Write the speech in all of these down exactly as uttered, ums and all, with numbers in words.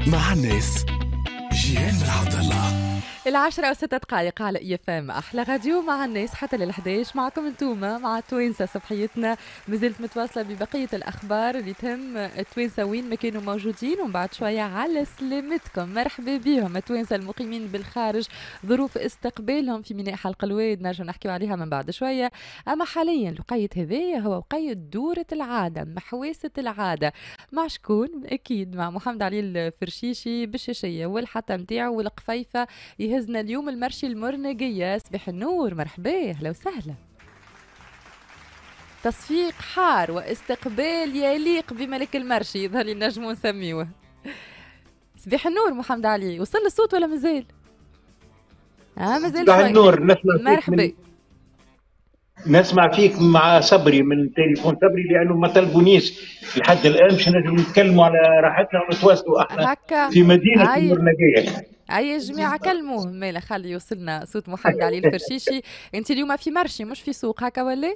مع الناس جيهان العبد الله. العشرة وستة دقائق على اي اف ام احلى راديو مع الناس حتى للحداش. معكم انتوما مع توينسا صبحيتنا، مازلت متواصله ببقيه الاخبار اللي تهم التوينسا وين ما كانوا موجودين، ومن بعد شويه على سلامتكم. مرحبا بهم التوينسا المقيمين بالخارج، ظروف استقبالهم في ميناء حلق الواد نرجع نحكيو عليها من بعد شويه. اما حاليا الوقيت هذايا هو وقيت دوره العاده، محواسه العاده، مع شكون؟ اكيد مع محمد علي الفرشيشي بالشاشيه والحطه نتاعو والقفيفه. يهزنا اليوم المرشي المرنقية. صباح النور، مرحبا، اهلا وسهلا. تصفيق حار واستقبال يليق بملك المرشي، يظهر لي نجمو نسميوه. صباح النور محمد علي، وصل الصوت ولا مازال؟ اه مازال صباح النور. نسمع مرحبا. فيك من... نسمع فيك مع صبري من تليفون صبري، لانه ما طلبونيش لحد الان باش نجم نتكلموا على راحتنا ونتواصلوا احنا هكا في مدينه أي... المرنقيه. اي جماعه كلموه مالا، خلي يوصلنا صوت محمد علي الفرشيشي. انت اليوم في مرشي مش في سوق هكا ولا؟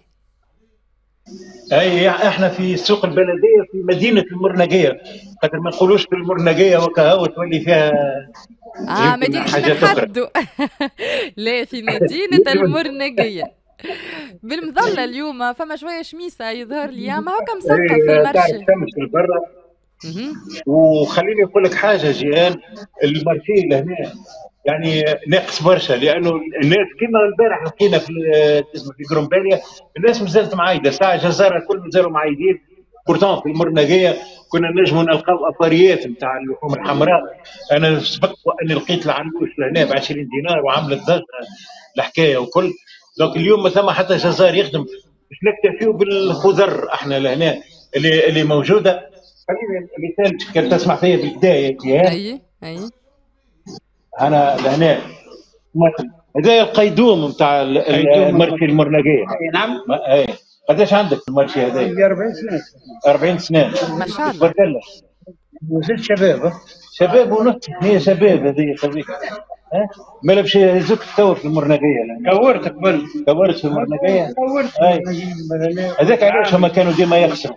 اي احنا في سوق البلديه في مدينه المرنقيه، خاطر ما نقولوش في المرنقيه وكهو تولي فيها اه مدينه نحدوا. لا في مدينه المرنقيه بالمظله. اليوم فما شويه شميسه يظهر لي، ما هو كم مسقف في المرشي. الشمس برا. وخليني نقول لك حاجه جيهان، المرشي لهنا يعني ناقص برشا، لانه الناس كما البارح لقينا في في جرومباليا الناس مازالت معايده، ساعه جزاره الكل مازالوا معايدين. بورتون في المرنقيه كنا نجموا نلقاو افاريات نتاع اللحوم الحمراء. انا سبق واني لقيت العنوش لهنا ب عشرين دينار وعملت ضجه الحكايه وكل. دونك اليوم ما ثم حتى جزار يخدم، باش نكتفيو بالخضر احنا لهنا اللي اللي موجوده. خليني مثال كان تسمع فيا بالبدايه. اي اي انا لهنا هذا القيدوم نتاع المرشي المرنقيه. نعم. اي قداش عندك المرشي هذا؟ أربعين سنة. أربعين سنة ما شاء الله. تبارك الله. وزلت شباب. شباب ونص، هي شباب هذه خذيك. ها مالا باش يهزوك تدور في المرنقيه. دورت قبل. دورت في المرنقيه. دورت. هذاك علاش هما كانوا ديما يخسروا.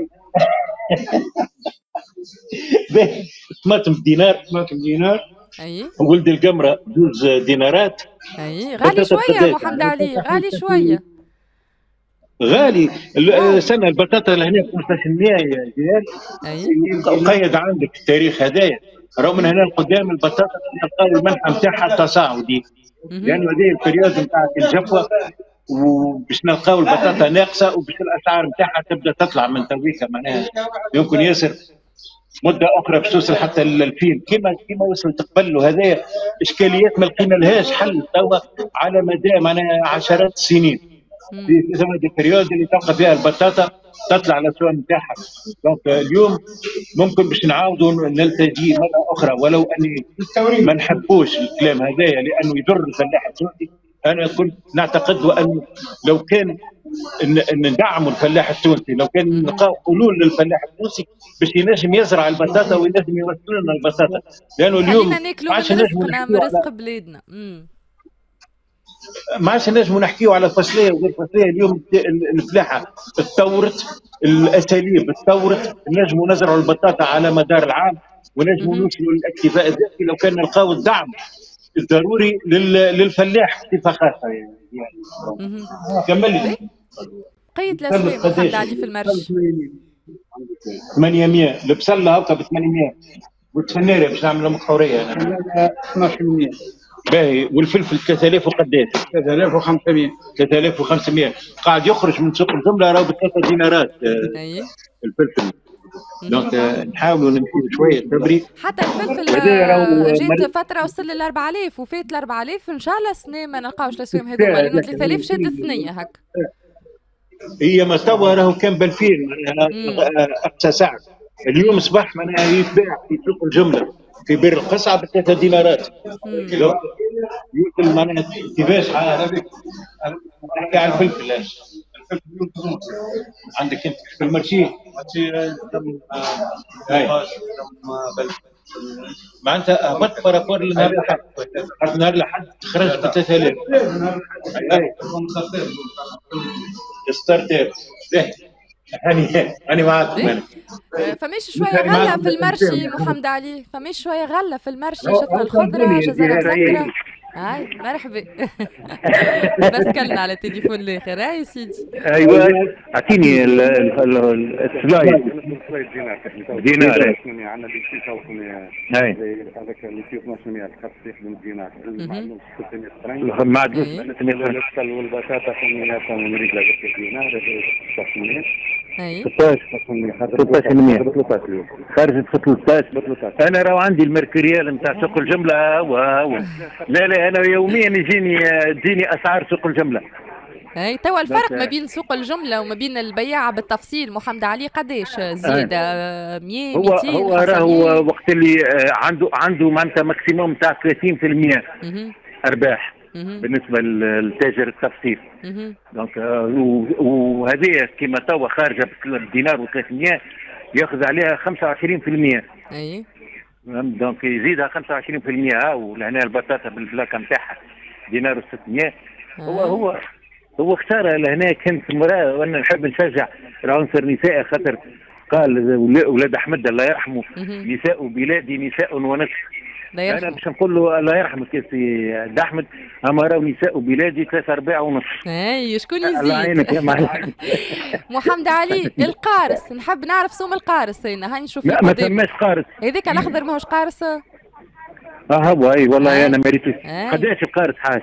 طماطم بدينار. طماطم دينار. اي ولد القمره جوز دينارات. اي غالي شويه محمد علي، غالي شويه. غالي السنه البطاطا لهنا خمسطاش بالمئة يا جيال. اي قيد عندك التاريخ هذايا، راهو من هنا لقدام البطاطا نلقاو المنحى نتاعها تصاعدي، لانه هذه البريود نتاع الجفوه وباش نلقاو البطاطا ناقصه وباش الاسعار نتاعها تبدا تطلع من تويكا. معناها يمكن ياسر مده اخرى باش توصل حتى للفين كما كما وصلت قبل. وهذا اشكاليات ما لقينا لهاش حل توا على مدى معناها عشرات السنين. في هذه البريود اللي تلقى فيها البطاطا تطلع على السوق نتاعها. دونك اليوم ممكن باش نعاودوا نلتجي مره اخرى، ولو اني ما نحبوش الكلام هذايا لانه يضر الفلاح التونسي. انا كنت نعتقد وان لو كان ندعموا الفلاح التونسي، لو كان نلقاو حلول للفلاح التونسي باش ينجم يزرع البطاطا وينجم يوصل لنا البطاطا، لانه اليوم خلينا ناكلوا من رزقنا من رزق بلادنا. ما عادش نجموا نحكيو على فصليه وغير فصليه. اليوم الفلاحه تطورت، الاساليب تطورت، نجموا نزرعوا البطاطا على مدار العام ونجموا نوصلوا للاكتفاء الذاتي لو كان نلقاو الدعم الضروري للفلاح بصفه خاصه. يعني كمل قيد الاسماء محمد علي في المرشي. ثمانمئة البسله هكا ب ثمانمئة، والتفنيره باش نعملوا مقحوريه انا اثناش بالمئة. باهي. والفلفل ثلاثة آلاف وقداش؟ ثلاثة آلاف وخمسمئة. ثلاثة آلاف وخمسمئة قاعد يخرج من سوق الجمله راهو بثلاثة دينارات. اي الفلفل. دونك نحاولوا نمشيو شويه صبري. حتى الفلفل جات فتره وصل لل أربعة آلاف وفات ل أربعة آلاف. ان شاء الله السنه ما نلقاوش الاسوام هذوما، لانه ثلاثة آلاف شاد الثنيه هكا. هي ما توا راهو كان ب ألفين معناها اقصى سعر. اليوم صباح معناها يتباع في سوق الجمله في بير القصعه بثلاثة دينارات. يمكن معناها كيفاش نحكي على الفلفل. الفلفل عندك انت في المرشي معناتها هبط بارابور لنهار الاحد. نهار الاحد خرج ب ثلاثة آلاف ستارتر. هاني هاني معاكم انا. فماش شويه غله في المرشي محمد علي، فماش شويه غله في المرشي، شفنا الخضره جزر مسكره. هاي مرحبا. بس كلنا على التليفون الاخر. هاي سيدي. ايوه اعطيني السلايد. دينار عندنا اللي في توصلني هذاك اللي فيه اثناش مية الخاص يخدم دينار المعدنوس ستمية فرنك المعدنوس ستمية والبطاطا ثمانمية ونريد لك دينار ستمية اي ستة عشر خارج في ثلاثة عشر. انا راه عندي الميركوريال نتاع سوق الجمله. هو هو لا لا انا يوميا يجيني تجيني اسعار سوق الجمله. اي توا الفرق ما بين سوق الجمله وما بين البياعه بالتفصيل محمد علي قداش زياده؟ مية هو ميتين هو راهو وقت اللي عنده عنده معناتها ماكسيموم تاع ثلاثين بالمية ارباح بالنسبه للتاجر التفصيل. دونك وهذه كما توا خارجه بالدينار وثلاثمية ياخذ عليها خمسة وعشرين بالمية. اي دونك يزيدها خمسة وعشرين بالمية. ولهنا البطاطا بالبلاكه نتاعها دينار وستمية. هو هو هو خساره لهنا. كانت المراه وانا نحب نشجع العنصر النسائي خاطر قال ولاد احمد الله يرحمه نساء بلادي نساء ونصف. انا باش نقول له الله يرحمك يا سي احمد اما راهو نساء بلادي ثلاثة أرباع ونص. اي شكون يزيد؟ الله يعينك يا معلم. محمد علي القارص نحب نعرف سوم القارص هنا. هاني نشوف. لا ما ثماش قارص. هذاك الاخضر ماهوش قارص. اه هو اي والله انا ما ريتوش. قداش القارص حاج؟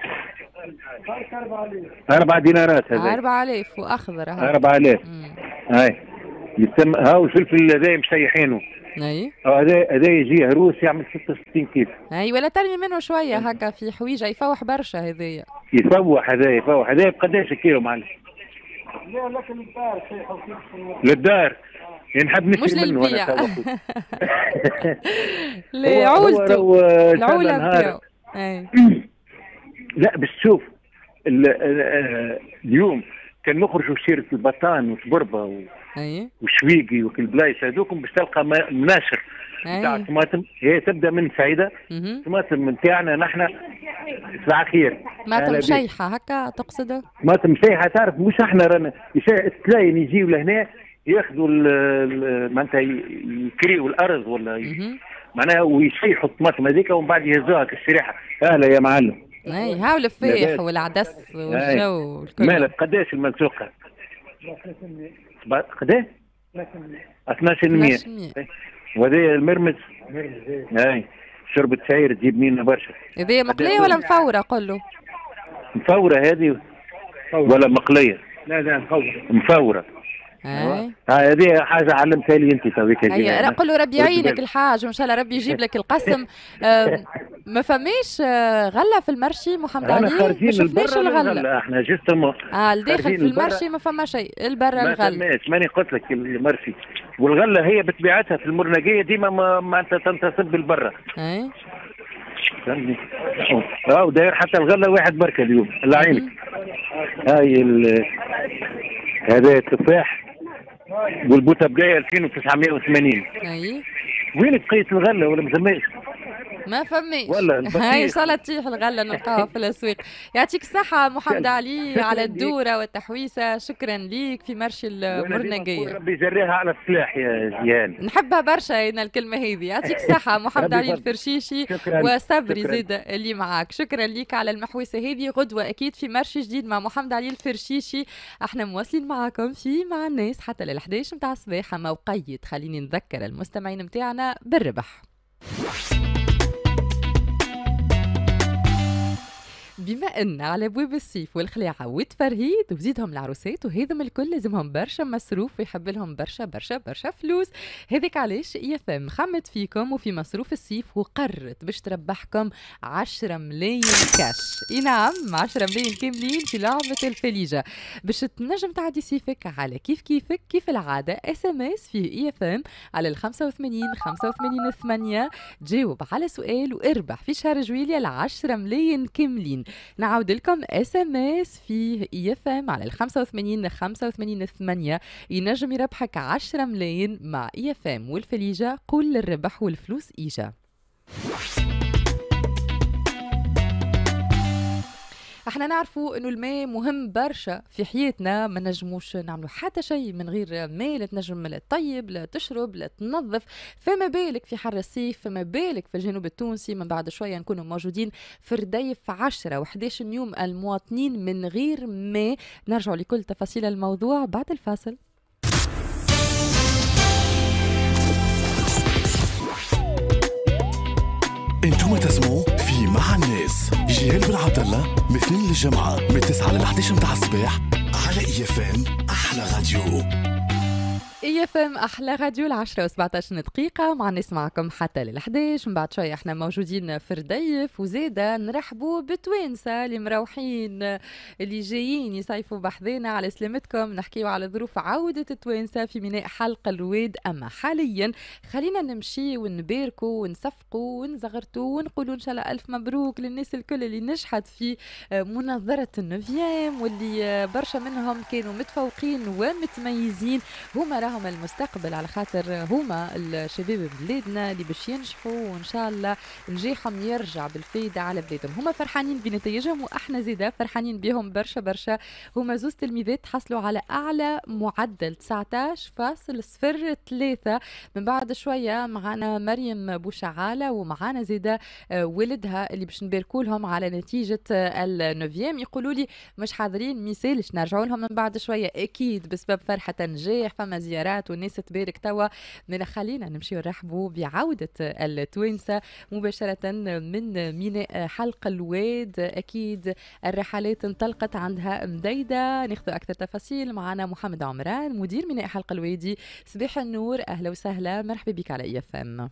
أربع دينارات هذا. أربعة آلاف وأخضر. أربعة آلاف. أي يسمى هاو الفلفل هذا مشيحينه. أي. هذا هذا يجي هروس يعمل ستة وستين كيلو. أي ولا ترمي منه شوية هكا في حويجة يفوح برشا هذايا. يفوح هذا يفوح هذا بقداش الكيلو معلم؟ لا لكن للدار للدار نحب نشري منه أنا توا. لعولته العولة نتاعو. أي. لا بس شوف اليوم كان نخرجوا شيرة البطان وشبربة و... وشويقي وكل بلايص هذوكم باش تلقى مناشر نتاع الطماطم. هي تبدا من سعيده. الطماطم نتاعنا نحن صباح خير. طماطم مشيحه هكا تقصد؟ طماطم مشيحه تعرف مش احنا رانا تلاقي يجيو لهنا ياخذوا معناتها يكريوا الارض ولا معناها ويشيحوا الطماطم هذيك ومن بعد يهزوها كالشريحه. اهلا يا معلم. اي هاو الفيح والعدس والجو والكل. مالك قداش المنسوقه؟ قداش؟ اثناش بالمية. وهذا المرمز. اي شربة شاير تجيب منا برشا. هذه مقليه ولا مفوره؟ قول له. مفوره هذه ولا مقليه؟ لا لا مفوره. مفوره. اي هذه حاجه علمتها لي انت تويك. هي انا قول له ربي يعينك الحاج وان شاء الله ربي يجيب لك القسم. ما فماش غله في المرشي محمد علي؟ ما شفناش الغله. احنا جست اه الداخل في المرشي ما فما شيء. البرا الغله ما فماش. ماني قلت لك المرشي والغله هي بطبيعتها في المرنقيه ديما ما, ما انت تنتصب بالبرا. اي فهمتني. اه وداير حتى الغله واحد بركه اليوم الله يعينك. هاي هذا التفاح والبوته بقايه ألفين وتسعمية وثمانين. اي وين بقيه الغله ولا ما سميش؟ ما فماش. والله هاي ان شاء الله تطيح الغله نلقاها في الاسواق. يعطيك الصحه محمد علي على الدوره والتحويسه. شكرا ليك في مرشي المرنقيه. ربي يجريها على السلاح يا جيهان. نحبها برشا انا الكلمه هذه. يعطيك الصحه محمد علي الفرشيشي وصبري زيد اللي معاك. شكرا ليك على المحوسه هذه. غدوه اكيد في مرشي جديد مع محمد علي الفرشيشي. احنا مواصلين معكم في مع الناس حتى لل إحدى عشر متاع الصباح. موقيت خليني نذكر المستمعين متاعنا بالربح. بما ان على ابواب الصيف والخلاعه والتفرهيد وزيدهم العروسات وهذم الكل لازمهم برشا مصروف ويحب لهم برشا برشا برشا فلوس. هذاك علاش يا فم خمت فيكم وفي مصروف الصيف وقررت باش تربحكم عشرة ملايين كاش. اي نعم عشرة ملايين كاملين في لعبه الفليجه باش تنجم تعدي صيفك على كيف كيفك كيف العاده. اس ام اس فيه اي اف ام على الخمسة وثمانين خمسة وثمانين ثمانية. جاوب على سؤال واربح في شهر جويليا العشرة ملايين كاملين. نعود لكم اس ام اس فيه اي اف ام على الخمسة وثمانين خمسة وثمانين ثمانية. ينجم يربحك عشرة ملايين مع اي اف ام والفليجه. قول الربح والفلوس ايجا. احنا نعرفوا انه الماء مهم برشا في حياتنا، ما نجموش نعملوا حتى شيء من غير ماء. لا تنجم لا تطيب لا تشرب لا تنظف، فما بالك في حر الصيف، فما بالك في الجنوب التونسي. من بعد شويه نكونوا موجودين في رديف عشرة وحداش يوم المواطنين من غير ماء. نرجع لكل تفاصيل الموضوع بعد الفاصل. انتم تسمعوا في مع الناس جيهان بن عبد الله من اثنين للجمعة من تسعة ل احد عشر متاع الصباح على اي اف ام احلى راديو. اي اف ام احلى راديو العشرة وسبعة عشر دقيقة مع الناس معكم حتى للحداش. من بعد شوية احنا موجودين في رديف، وزيدا نرحبوا بتوانسة اللي مروحين اللي جايين يصيفوا بحذينا. على سلامتكم، نحكيوا على ظروف عودة التوانسة في ميناء حلق الرويد. اما حاليا خلينا نمشي ونباركوا ونصفقوا ونزغرتوا ونقولوا ان شاء الله الف مبروك للناس الكل اللي نجحت في مناظرة النوفيام، واللي برشا منهم كانوا متفوقين ومتميزين. هما راهم المستقبل، على خاطر هما الشباب بلادنا اللي باش ينجحوا، وان شاء الله نجاحهم يرجع بالفايده على بلادهم. هما فرحانين بنتائجهم واحنا زيدا فرحانين بهم برشا برشا. هما زوز تلميذات حصلوا على اعلى معدل تسعة عشر فاصلة صفر ثلاثة. من بعد شويه معنا مريم بوشعاله، ومعنا زيدا ولدها اللي باش نباركوا لهم على نتيجه النوفيام. يقولوا لي مش حاضرين، ميسالش نرجعوا لهم من بعد شويه اكيد بسبب فرحه نجاح. فما زيارات والناس تبارك توا. من خلينا نمشي نرحبوا بعودة التوانسة مباشرة من ميناء حلق الواد. أكيد الرحلات انطلقت عندها مديدة. ناخذ أكثر تفاصيل معنا محمد عمران مدير ميناء حلق الوادي. صباح النور، أهلا وسهلا، مرحبا بك على اي اف ام.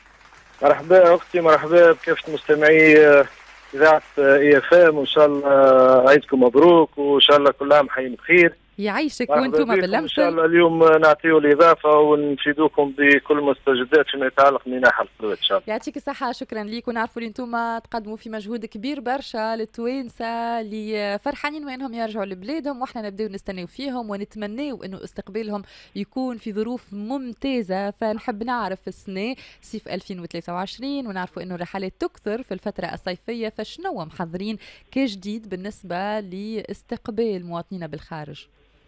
مرحبا أختي، مرحبا بكافة مستمعي إذاعة اي اف ام، وإن شاء الله عيدكم مبروك، وإن شاء الله كل عام حيين بخير. يعيشك وانتم باللمسة. ان شاء الله اليوم نعطيو الاضافه ونفيدوكم بكل المستجدات فيما يتعلق بميناء حلق الواد ان شاء الله. يعطيك الصحه، شكرا ليك. ونعرفوا اللي انتم تقدموا في مجهود كبير برشا للتوانسه اللي فرحانين وينهم يرجعوا لبلادهم، واحنا نبداو نستناو فيهم ونتمناو انه استقبالهم يكون في ظروف ممتازه. فنحب نعرف السنه صيف ألفين وثلاثة وعشرين، ونعرفوا انه الرحلات تكثر في الفتره الصيفيه، فشنو محضرين كجديد بالنسبه لاستقبال مواطنينا بالخارج؟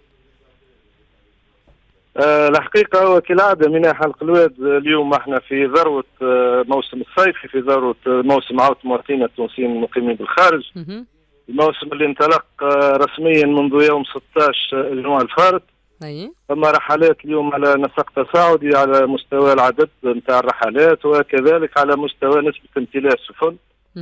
أه الحقيقة وكالعادة ميناء حلق الواد اليوم احنا في ذروة موسم الصيف، في ذروة موسم عودة مواطنينا التونسيين المقيمين بالخارج. الموسم اللي انطلق رسميا منذ يوم ستة عشر جوان الفارط. ثم رحلات اليوم على نسق تصاعدي على مستوى العدد نتاع الرحلات، وكذلك على مستوى نسبة امتلاء السفن.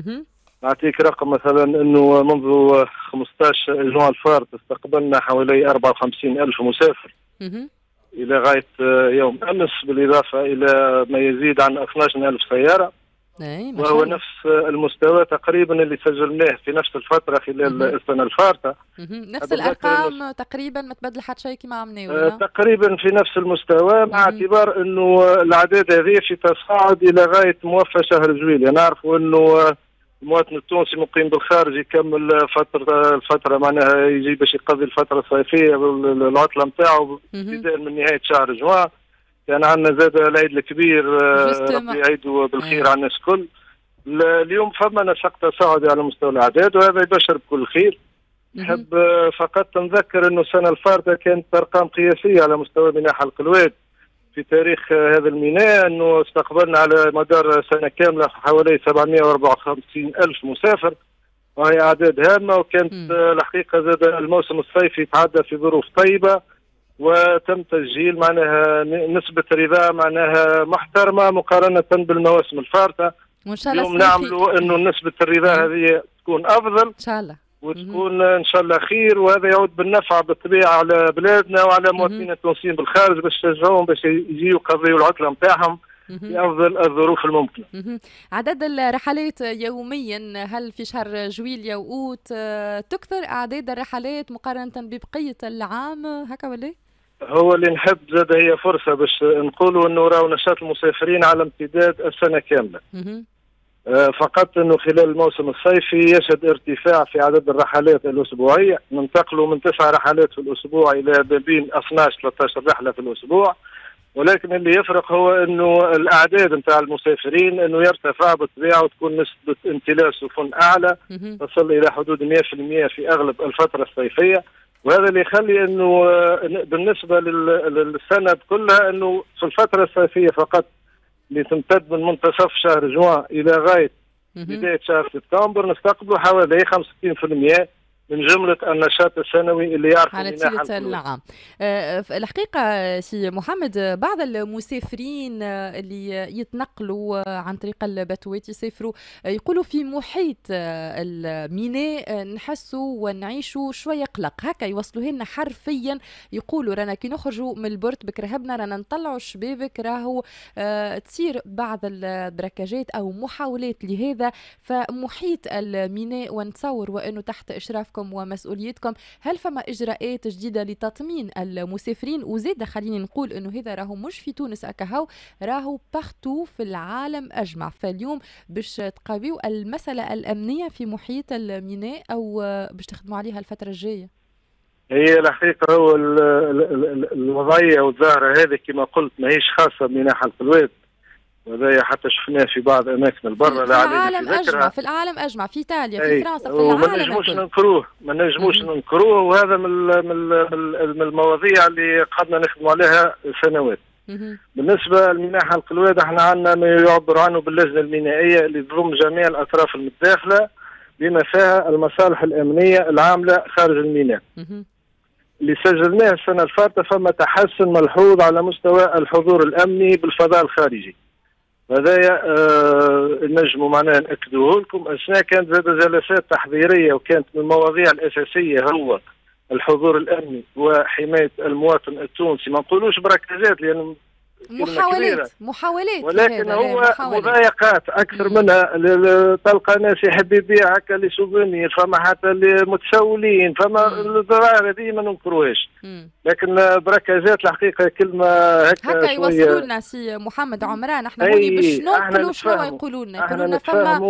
نعطيك رقم مثلا انه منذ خمسة عشر جوان الفارط استقبلنا حوالي أربعة وخمسين ألف مسافر إلى غاية يوم أمس، بالإضافة إلى ما يزيد عن اثني عشر ألف سيارة، وهو نفس المستوى تقريبا اللي سجلناه في نفس الفترة خلال السنة الفارطة. نفس الأرقام تقريبا ما تبدل حتى شيء كما عملناه تقريبا في نفس المستوى، مع اعتبار أنه الأعداد هذه في تصاعد إلى غاية موفى شهر جويلية. نعرف أنه المواطن التونسي مقيم بالخارج يكمل فترة الفترة معناها يجي باش يقضي الفترة الصيفية العطلة نتاعو ابتداء من نهاية شهر جوان. كان عندنا زاد العيد الكبير، ربي يعيدوا بالخير على الناس الكل. اليوم فما نسق تصاعدي على مستوى الأعداد، وهذا يبشر بكل خير. نحب فقط نذكر أنه السنة الفارطة كانت أرقام قياسية على مستوى ميناء حلق الواد في تاريخ هذا الميناء، أنه استقبلنا على مدار سنة كاملة حوالي سبعمائة وأربعة وخمسين ألف مسافر، وهي أعداد هامة. وكانت الحقيقة زاد الموسم الصيفي تعدى في ظروف طيبة، وتم تسجيل معناها نسبة رضا معناها محترمة مقارنة بالمواسم الفارطة. وإن شاء الله اليوم نعملوا أنه نسبة الرضا هذه تكون أفضل إن شاء الله، وتكون ان شاء الله خير، وهذا يعود بالنفع بالطبيعه على بلادنا وعلى مواطنينا التونسيين بالخارج، باش يشجعوهم باش يجيوا يقضيوا العطله نتاعهم في افضل الظروف الممكنه. عدد الرحلات يوميا هل في شهر جويليا واوت تكثر اعداد الرحلات مقارنه ببقيه العام هكا ولا؟ هو اللي نحب زاد هي فرصه باش نقولوا انه راهو نشاط المسافرين على امتداد السنه كامله. فقط انه خلال الموسم الصيفي يشهد ارتفاع في عدد الرحلات الاسبوعيه، ننتقلوا من تسع رحلات في الاسبوع الى ما بين اثني عشر ثلاثة عشر رحله في الاسبوع. ولكن اللي يفرق هو انه الاعداد نتاع المسافرين انه يرتفع بالطبيعه وتكون نسبه امتلاء السفن اعلى تصل الى حدود مئة بالمئة في اغلب الفتره الصيفيه. وهذا اللي يخلي انه بالنسبه للسنه كلها انه في الفتره الصيفيه فقط اللي تمتد من منتصف شهر جوان الى غايه بدايه شهر سبتمبر نستقبلوا حوالي خمسة وستين بالمئة من جملة النشاط السنوي اللي يعرفوا على تيرة العام. أه الحقيقة سي محمد بعض المسافرين اللي يتنقلوا عن طريق الباتوات يسافروا يقولوا في محيط الميناء نحسوا ونعيشوا شوية قلق هكا يوصلوا لنا حرفيا يقولوا رانا كي نخرجوا من البورت بك رهبنا رانا نطلعوا الشبابك راهو أه تصير بعض البركاجات أو محاولات لهذا فمحيط الميناء ونتصور وأنه تحت إشرافكم ومسؤوليتكم هل فما إجراءات جديدة لتطمين المسافرين وزيد خليني نقول أنه هذا راهو مش في تونس أكهو راهو بارتو في العالم أجمع فاليوم باش تقابيو المسألة الأمنية في محيط الميناء أو باش تخدموا عليها الفترة الجاية؟ هي الحقيقة هو الوضعية والظاهرة هذه كما قلت ماهيش خاصة بميناء القلوات وهذا حتى شفناه في بعض اماكن البرة في العالم اجمع في العالم اجمع في ايطاليا في فرنسا في العالم ما نجموش ننكروه ما نجموش ننكروه وهذا من من من المواضيع اللي قعدنا نخدموا عليها سنوات. بالنسبه لميناء القلواد احنا عندنا ما يعبر عنه باللجنه المينائيه اللي تضم جميع الاطراف المتداخله بما فيها المصالح الامنيه العامله خارج الميناء. اللي سجلناه السنه الفاتته فما تحسن ملحوظ على مستوى الحضور الامني بالفضاء الخارجي. هذايا آه نجموا معناها ناكدوه لكم. اثناء كانت زاد جلسات تحضيريه وكانت من المواضيع الاساسيه هو الحضور الامني وحمايه المواطن التونسي ما نقولوش بركزات لان محاولات محاولات ولكن هو مضايقات اكثر منها تلقى ناس يحب يبيع هكا لي سوفونير فما حتى المتسولين فما الظواهر هذه ما ننكروهاش لكن بركزات الحقيقه كلمه هكا هكا يوصلوا لنا سي محمد عمران احنا هوني باش ننقلوا شنو يقولوا لنا يقولوا لنا فما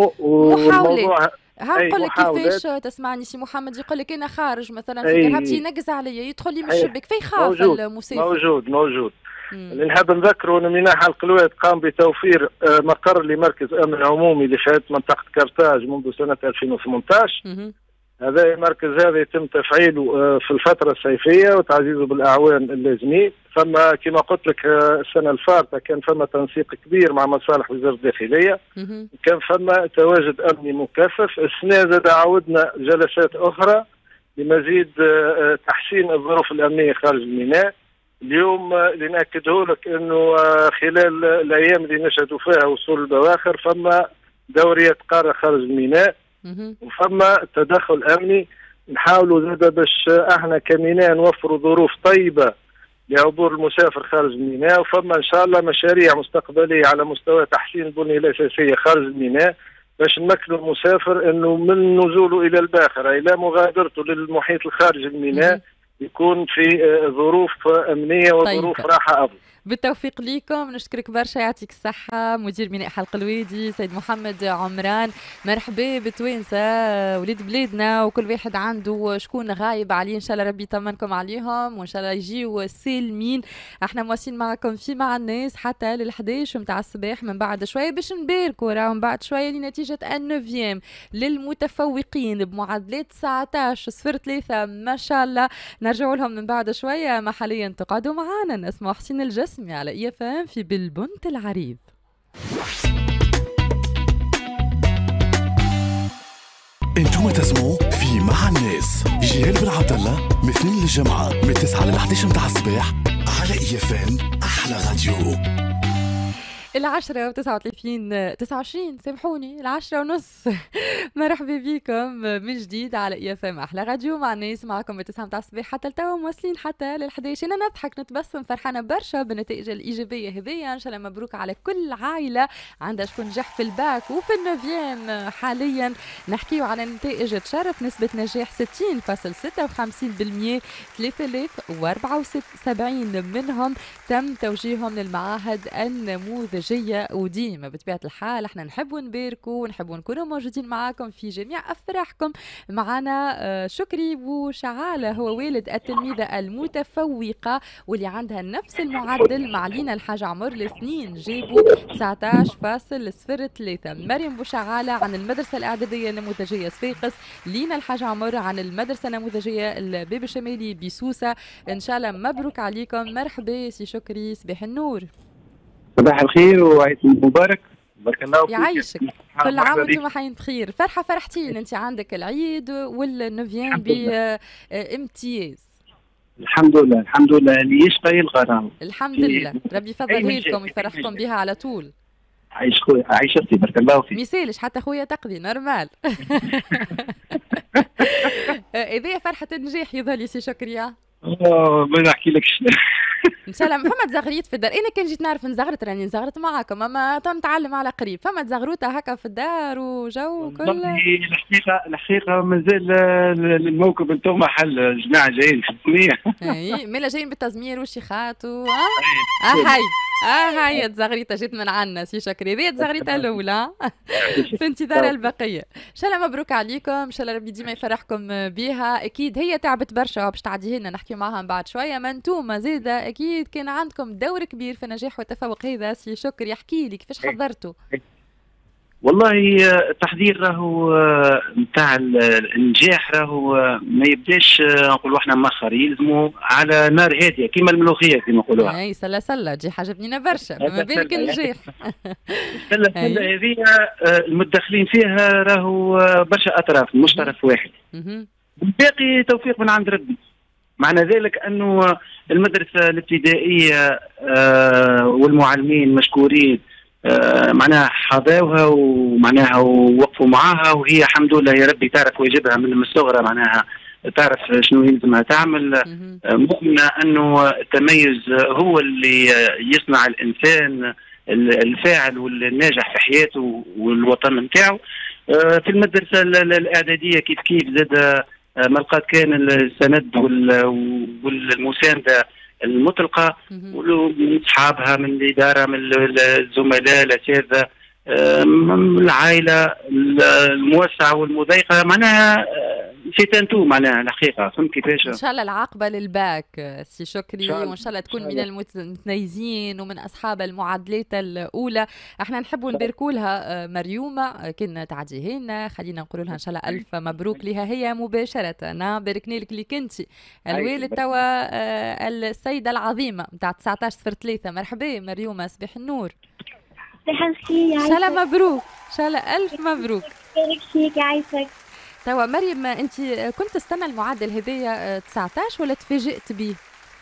محاولات هنقول لك كيفاش تسمعني سي محمد يقول لك انا خارج مثلا في ذهبتي ينقز عليا يدخل لي من الشباك فيخاف المسافر موجود موجود اللي نحب نذكروا ان ميناء القلوات قام بتوفير مقر لمركز امن عمومي لشهاده منطقه كرتاج منذ سنه ألفين وثمانية عشر. هذا المركز هذا يتم تفعيله في الفتره الصيفيه وتعزيزه بالاعوان اللازمين. فما كما قلت لك السنه الفارطه كان فما تنسيق كبير مع مصالح وزاره الداخليه كان فما تواجد امني مكثف. السنه زاد عودنا جلسات اخرى لمزيد تحسين الظروف الامنيه خارج الميناء. اليوم لنأكده لك انه خلال الايام اللي نشهدوا فيها وصول البواخر فما دورية قارة خارج الميناء وفما تدخل امني نحاولوا زاد باش احنا كميناء نوفروا ظروف طيبة لعبور المسافر خارج الميناء وفما ان شاء الله مشاريع مستقبلية على مستوى تحسين البنية الاساسية خارج الميناء باش نمكنوا المسافر انه من نزوله الى الباخرة الى مغادرته للمحيط الخارج الميناء يكون في ظروف أمنية وظروف طيب. راحة أفضل. بالتوفيق ليكم نشكرك برشا يعطيك الصحة مدير ميناء حلق الوادي سيد محمد عمران. مرحبا بتوانسة وليد بلادنا وكل واحد عنده شكون غايب عليه ان شاء الله ربي يطمنكم عليهم وان شاء الله يجيو سالمين. احنا مواصلين معكم في مع الناس حتى للحداش متاع الصباح من بعد شوية باش نباركوا راهم بعد شوية لنتيجة النوفيام للمتفوقين بمعدلات تسعطاش صفر ثلاثة ما شاء الله. نرجعوا لهم من بعد شوية ما حاليا تقعدوا معانا نسمع حسين الجسمي على إي إف إم في بالبنت العريض. انتم تسمعوا في مع الناس جيال بن عبد الله من اثنين للجمعة من تسعة ل إحدى عشر متاع الصباح على إي إف إم أحلى راديو. العشرة وتسعة وثلاثين تسعة وعشرين سامحوني العشرة ونص. مرحبا بكم من جديد على إي إف إم أحلى راديو مع الناس معكم بتسعة متاع الصباح حتى التوا مواصلين حتى للحداش. أنا نضحك نتبسم فرحانة برشا بالنتائج الإيجابية هذيا إن شاء الله مبروك على كل عائلة عندها شكون نجح في الباك وفي النوفيام. حاليا نحكيو على نتائج تشرف نسبة نجاح ستين فاصلة ستة وخمسين بالمئة ثلاثة آلاف وأربعة وسبعين منهم تم توجيههم للمعاهد النموذجية منتجيه، وديما بطبيعه الحال احنا نحبوا نباركوا ونحبوا نكونوا موجودين معاكم في جميع افراحكم. معنا شكري بوشعاله، هو والد التلميذه المتفوقه واللي عندها نفس المعدل مع لينا الحاج عمر، السنين جابوا تسعطاش فاصلة صفر ثلاثة. مريم بوشعاله عن المدرسه الاعداديه النموذجيه صفاقس، لينا الحاج عمر عن المدرسه النموذجيه الباب الشمالي بسوسه. ان شاء الله مبروك عليكم. مرحبا سي شكري، صباح النور. صباح الخير وعيد مبارك. بارك الله فيك. يعيشك. كل عام وانتم حيين بخير. فرحه فرحتين انت عندك العيد والنوفيام بامتياز. الحمد لله الحمد لله، اللي يشقى يلقى راهو. الحمد لله، ربي يفضلها لكم ويفرحكم بها على طول. عايش خويا، عايش اختي، بارك الله فيك. ميسالش حتى خويا تقضي نورمال. اذا فرحه النجاح يظهر لي سي شكريا. اه ما نحكي لكش. ان شاء الله. فما تزغريت في الدار، انا كان جيت نعرف نزغرت راني نزغرت معاكم، اما نتعلم على قريب. فما تزغروته هكا في الدار وجو كل. الحقيقه الحقيقه مازال الموكب نتوما حل جماعه جايين في الثنيه. اي مالا جايين بالتزمير والشيخات و اه هاي اه هاي تزغريته جيت من عنا سي شكري. ذي تزغريته الاولى في انتظار البقيه. ان شاء الله مبروك عليكم، ان شاء الله ربي ديما يفرحكم بها. اكيد هي تعبت برشا باش تعدي لنا نحكي معاها من بعد شويه. ما انتوما زيدا اكيد كان عندكم دور كبير في نجاح وتفوق هذا سي شكري. يحكي لي كيفاش حضرتوا؟ والله التحضير راهو نتاع النجاح راهو ما يبداش نقولوا احنا مخر، يلزموا على نار هاديه كيما الملوخيه كيما نقولوها. اي سلا سلا تجي عجبني برشا، ما بالك النجاح. سلا سلا هذه المتدخلين فيها راهو برشا اطراف مش طرف واحد. الباقي توفيق من عند ربي. معنى ذلك انه المدرسه الابتدائيه والمعلمين مشكورين، آه معناها حضاوها ومعناها ووقفوا معاها، وهي الحمد لله يا ربي تعرف واجبها من الصغرى، معناها تعرف شنو يلزمها تعمل. آه مؤمنه انه التميز هو اللي يصنع الانسان الفاعل والناجح في حياته والوطن نتاعو. آه في المدرسه الاعداديه كيف كيف زاد ملقات كان السند والمسانده المطلقه من اصحابها، من الاداره، من الزملاء، الاساتذه، من العائله الموسعه والمضيقه، معناها شيتانتو معناها الحقيقه. فهمت كيفاش؟ ان شاء الله العاقبه للباك سي شكري، وان شاء الله تكون من المتميزين ومن اصحاب المعادلات الاولى. احنا نحبوا نباركوا لها مريومه كنا تعدي لنا، خلينا نقول لها ان شاء الله الف مبروك لها هي مباشره. باركنا لك اللي كنتي الوالد توا السيده العظيمه نتاع تسعطاش صفر ثلاثة. مرحبا مريومه، صباح النور. ان شاء الله مبروك، ان شاء الله الف مبروك. بارك فيك يعيشك. توا مريم انت كنت تستنى المعدل هذايا تسعطاش ولا تفاجئت به؟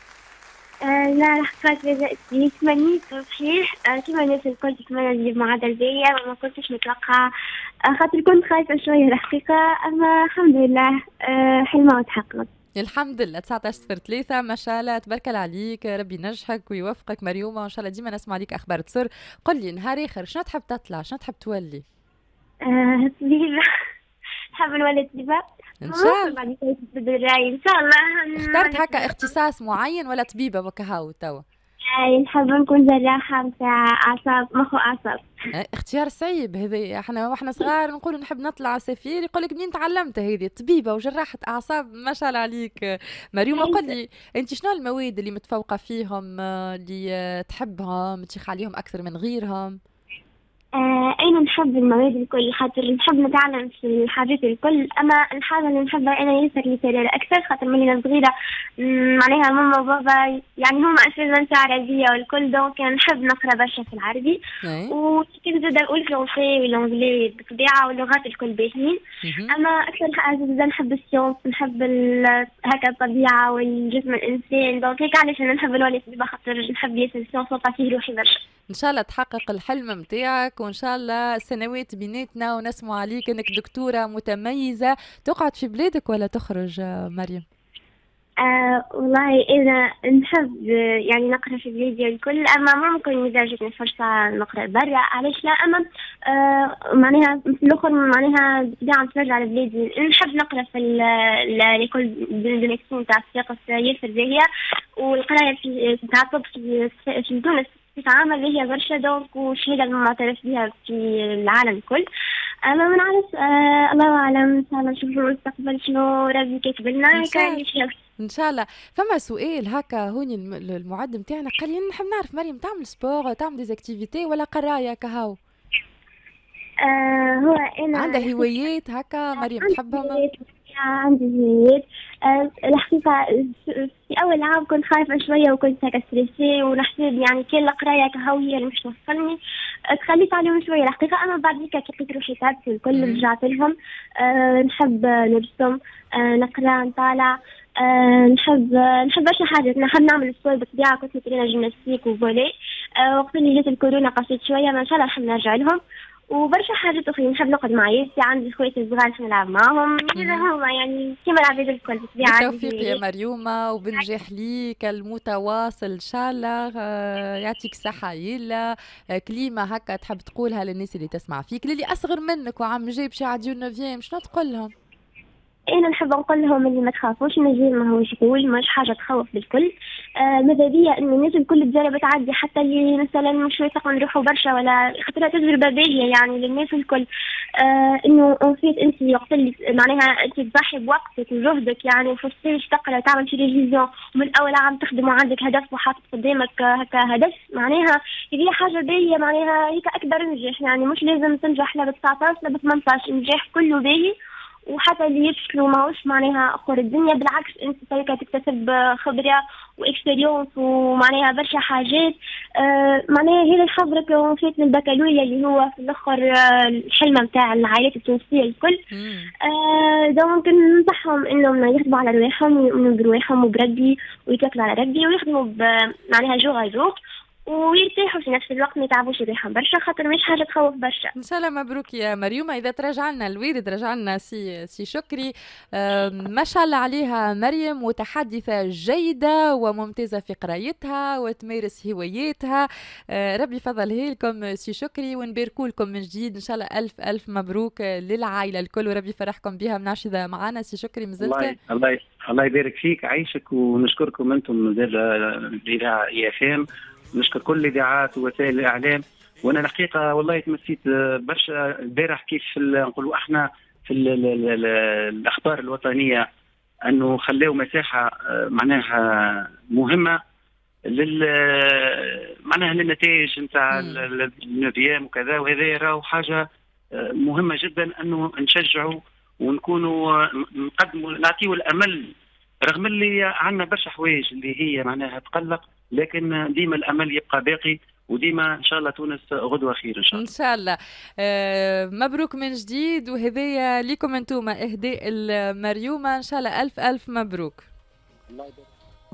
آه لا لحقا تفاجئت به، تمنيت صحيح آه كيما الناس الكل تتمنى نجيب المعدل هذايا، ما كنتش متوقعة آه خاطر كنت خايفة شوية الحقيقة، اما الحمد لله آه حلمها وتحققت. الحمد لله. تسعطاش صفر ثلاثة ما شاء الله تبارك الله عليك، ربي ينجحك ويوفقك مريومة، وان شاء الله ديما نسمع عليك اخبار تسر. قل لي نهار اخر شنو تحب تطلع، شنو تحب تولي؟ آه طبيبة. نحب نولي طبيبة ان شاء الله. ان شاء الله. اخترت هكا اختصاص معين ولا طبيبة وكهو توا؟ اي نحب نكون جراحة نتاع اعصاب، مخ واعصاب. اختيار صعيب هذا. احنا واحنا صغار نقولوا نحب نطلع سفير، يقول لك منين تعلمت هذه طبيبة وجراحة اعصاب. ما شاء الله عليك مريومة. قل لي انت شنو المواد اللي متفوقة فيهم، اللي تحبهم تشيخ عليهم اكثر من غيرهم؟ آه أنا نحب المواد الكل، خاطر نحب نتعلم في الحاجات الكل، أما الحاجة اللي نحبها أنا ياسر لي أكثر، خاطر ملي أنا صغيرة معناها ماما وبابا يعني هما أساتذة نتاع عربية والكل، دونك نحب نقرا برشا في العربي، وكنت زاد نقول فرونسي والانجلي بالطبيعة واللغات الكل باهيين. أما أكثر حاجة زاد نحب السيونس، نحب هكا الطبيعة والجسم الإنسان، دونك هيك علاش أنا نحب نولي طبيبة، خاطر نحب ياسر السيونس وطلع فيه روحي برشا. ان شاء الله تحقق الحلم نتاعك، وان شاء الله سنوات بيناتنا ونسمع عليك انك دكتوره متميزه. تقعد في بلادك ولا تخرج مريم؟ آه والله اذا نحب يعني نقرا في بلادي الكل، اما ممكن اذا جاتني فرصه نقرا برا علاش لا، اما آه معناها في الاخر معناها بالطبيعه نتفرج على بلادي. نحب نقرا في ليكول دونيكسيون تاع صفاقس ياسر باهيه، والقرايه في تاع الطب في في تونس بصفة عامة اللي هي برشا دونك وشهادة معترف بها في العالم الكل. أما من عرف آه الله أعلم، إن شاء الله نشوف المستقبل شنو ربي كاتب لنا. ان شاء الله. فما سؤال هكا هوني المعد نتاعنا قال لي نحب نعرف مريم تعمل سبور تعمل ديزاكتيفيتي ولا قرايه كهو؟ آه هو انا عندها هوايات هكا مريم تحبهم؟ عندي هوايات. آه الحقيقه في اول عام كنت خايفه شويه وكنت هكا ستريسي ونحسب يعني كل القرايه كهو هي اللي مش توصلني. تخليت عليهم شويه الحقيقه. اما بعد ذيك كي لقيت روحي تعبت الكل رجعت لهم. آه نحب نرسم، آه نقرا نطالع، أه نحب نحب برشا حاجات. نحب نعمل سبور بالطبيعه، كنت نترينا جيمناستيك وفولي. أه وقت اللي جات الكورونا قصيت شويه، ما ان شاء الله نحب نرجع لهم. وبرشا حاجات اخرى نحب نقعد مع عائلتي، عندي خواتي الصغار نحب نلعب معاهم. هذا هما يعني كيما العباد الكل بالطبيعه. بالتوفيق يا مريومه وبنجاح ليك المتواصل ان شاء الله. أه يعطيك الصحه يلا. أه كلمه هكا تحب تقولها للناس اللي تسمع فيك، للي اصغر منك وعم جايب شي عاديو نوفيام، شنو تقول لهم؟ انا نحب نقول لهم اللي ما تخافوش، المجال ما هوش طويل، مش حاجه تخوف بالكل. آه ماذا بيا ان الناس الكل تجرب تعدي، حتى اللي مثلا مش واثق نروحوا برشا ولا خاطر تجربه باهيه يعني للناس الكل. آه انه اونفيت انت وقت اللي معناها انت تضحي بوقتك وجهدك يعني وفستيش تقرا تعمل شي ريفيزيون ومن اول عام تخدم وعندك هدف وحاطط قدامك هكا هدف، معناها هي حاجه باهيه، معناها هيك اكبر نجاح. يعني مش لازم تنجح لا ب تسعطاش لا ب ثمنطاش، النجاح كله باهي. وحتى اللي يفشلوا ماهوش معناها اخر الدنيا، بالعكس انت طريقه تكتسب خبره واكسبيريونس ومعناها برشا حاجات. آه معناها هي اللي حضرك وفات للبكالوريا اللي هو في الاخر آه الحلم نتاع العائلات التونسيه الكل. آه دونك ننصحهم انهم يخدموا على رواحهم ويؤمنوا برواحهم وبربي ويتوكلوا على ربي ويخدموا معناها جو غيروك ويرتاحوا في نفس الوقت، ما يتعبوش ريحهم برشا خاطر مش حاجه تخوف برشا. ان شاء الله. مبروك يا مريومه. اذا ترجع لنا الوالد رجع لنا سي سي شكري. ما شاء الله عليها مريم، متحدثه جيده وممتازه في قرايتها وتمارس هواياتها. ربي يفضلها لكم سي شكري ونباركوا لكم من جديد ان شاء الله. الف الف مبروك للعائله الكل وربي يفرحكم بها. من عشرة معنا سي شكري مازلت. الله الله الله يبارك فيك، عيشك، ونشكركم انتم زاد الاذاعه اي اف ام، نشكر كل الاذاعات ووسائل الاعلام. وانا الحقيقه والله تمسيت برشا البارح كيف نقولوا احنا في ال ال ال الاخبار الوطنيه انه خلاو مساحه معناها مهمه لل معناها للنتائج نتاع النظام وكذا، وهذا راهو حاجه مهمه جدا انه نشجعوا ونكونوا نقدموا نعطيوا الامل، رغم اللي عندنا برشا حوايج اللي هي معناها تقلق، لكن ديما الامل يبقى باقي وديما ان شاء الله تونس غدوه خير ان شاء الله. ان شاء الله. آه مبروك من جديد، وهذايا ليكم انتم اهداء المريومه ان شاء الله. الف الف مبروك. الله يبارك.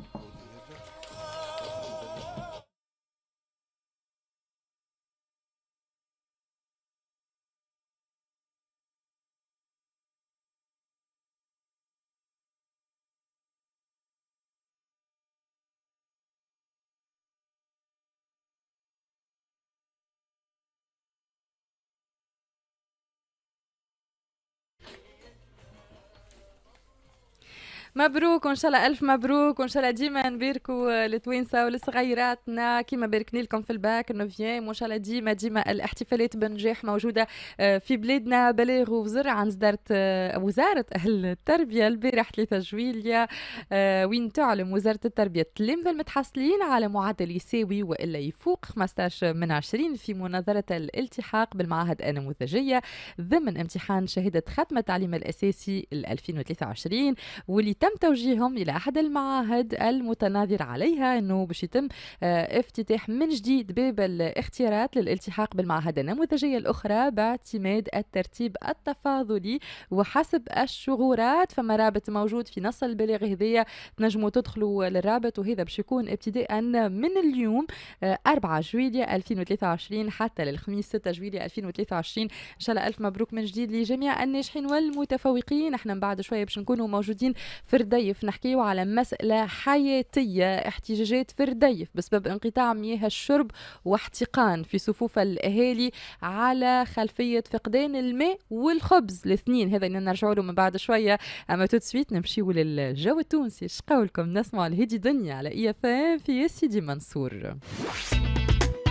مبروك وان شاء الله الف مبروك، وان شاء الله ديما نباركوا لتوينسا ولصغيراتنا كيما باركني لكم في الباك نوفيام، وان شاء الله ديما ديما الاحتفالات بنجاح موجوده في بلادنا. بلاغ وزر عن صدرت وزاره التربيه البارح ثلاثة جويليا، وين تعلم وزاره التربيه التلامذه المتحصلين على معدل يساوي والا يفوق خمسطاش من عشرين في مناظره الالتحاق بالمعاهد النموذجيه ضمن امتحان شهاده ختم التعليم الاساسي ألفين وثلاثة وعشرين، واللي تم توجيههم إلى أحد المعاهد المتناظر عليها أنه باش يتم افتتاح من جديد باب الاختيارات للالتحاق بالمعاهد النموذجية الأخرى باعتماد الترتيب التفاضلي وحسب الشغورات. فما رابط موجود في نص البلاغ هذيا، تنجموا تدخلوا للرابط، وهذا باش يكون ابتداء من اليوم أربعة جويلية ألفين وثلاثة وعشرين حتى للخميس ستة جويلية ألفين وثلاثة وعشرين. إن شاء الله ألف مبروك من جديد لجميع الناجحين والمتفوقين. احنا من بعد شوية باش نكونوا موجودين في رديف نحكيو على مسألة حياتية، احتجاجات في رديف بسبب انقطاع مياه الشرب واحتقان في صفوف الأهالي على خلفية فقدان الماء والخبز الاثنين. هذا اللي نرجعوا له من بعد شوية. أما تو سويت نمشيو للجو التونسي. اش قولكم نسمعوا الهدي دنيا على إي اف ام في سيدي منصور.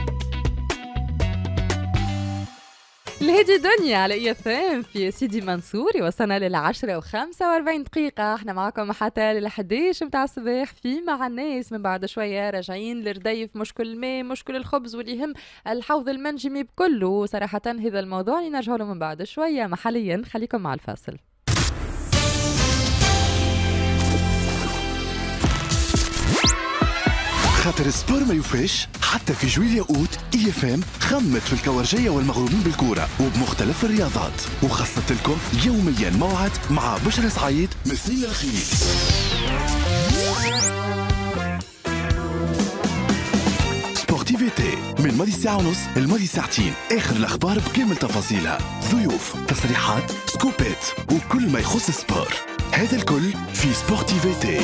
الهادي دنيا على اي اف ام في سيدي منصور. وصلنا للعشرة وخمسة واربعين دقيقة، احنا معكم حتى للحديش متاع الصباح في مع الناس. من بعد شوية راجعين لرديف مشكل الماء، مشكل الخبز، واللي يهم الحوض المنجمي بكله. صراحة هذا الموضوع نرجع له من بعد شوية. محليا خليكم مع الفاصل. خاطر السبور ما يوفاش حتى في جويل ياقوت اي اف ام خمت في الكورجية والمغرومين بالكورة وبمختلف الرياضات، وخصت لكم يوميا موعد مع بشرى سعيد من الاثنين للخميس. سبورتيفيتي من ماضي ساعة ونص الماضي ساعتين، اخر الاخبار بكامل تفاصيلها، ضيوف، تصريحات، سكوبات وكل ما يخص السبور. هذا الكل في سبورتيفيتي